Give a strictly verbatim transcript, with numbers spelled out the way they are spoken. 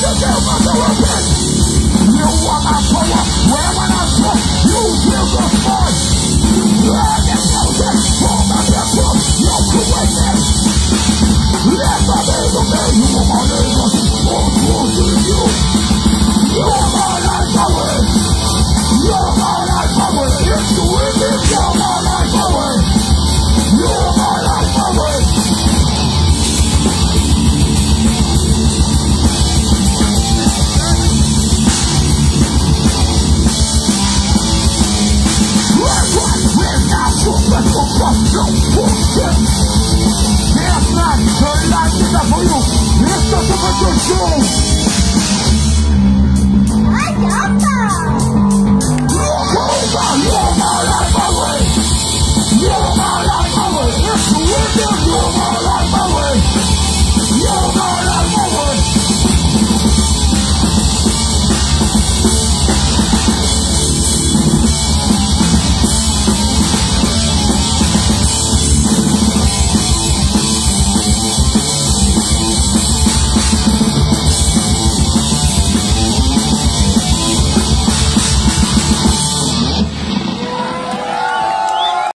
give us the repent. You want my power, wherever I go, you give us voice. Let the music form of your book, your creation. Let the baby, you